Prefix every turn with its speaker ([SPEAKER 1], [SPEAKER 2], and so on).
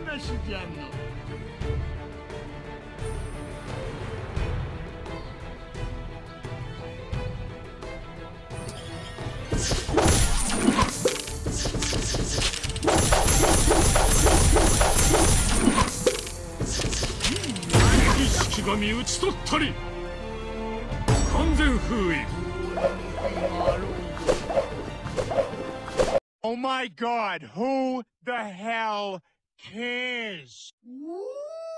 [SPEAKER 1] 話じゃの。意識が身打ち取ったり完全封印。Oh my God, who the hell cares?